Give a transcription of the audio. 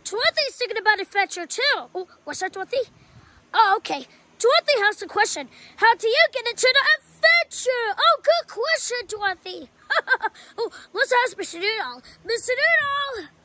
Dorothy's thinking about adventure too. Oh, what's that, Dorothy? Oh, okay. Dorothy has a question. How do you get into the adventure? Oh, good question, Dorothy. Oh, let's ask Mr. Noodle. Mr. Noodle!